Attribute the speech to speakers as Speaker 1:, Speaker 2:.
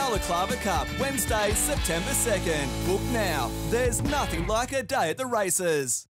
Speaker 1: Balaklava Cup, Wednesday, September 2nd. Book now. There's nothing like a day at the races.